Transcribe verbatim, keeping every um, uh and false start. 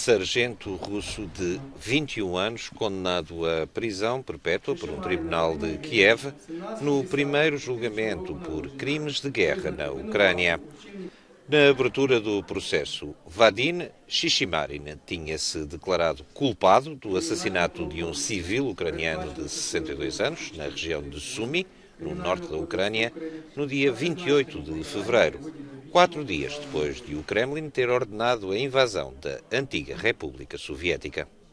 sargento russo de vinte e um anos, condenado à prisão perpétua por um tribunal de Kiev no primeiro julgamento por crimes de guerra na Ucrânia. Na abertura do processo, Vadim Shishimarin tinha-se declarado culpado do assassinato de um civil ucraniano de sessenta e dois anos, na região de Sumy, no norte da Ucrânia, no dia vinte e oito de fevereiro, quatro dias depois de o Kremlin ter ordenado a invasão da antiga República Soviética.